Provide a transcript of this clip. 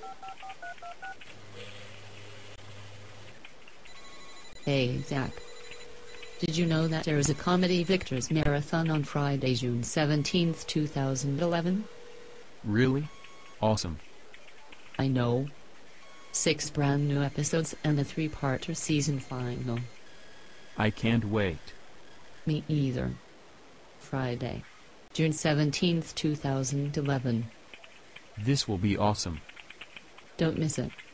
Hey Zach. Did you know that there is a Comedy Victors Marathon on Friday, June 17th, 2011? Really? Awesome. I know. 6 brand new episodes and a 3-parter season final. I can't wait. Me either. Friday, June 17th, 2011. This will be awesome. Don't miss it.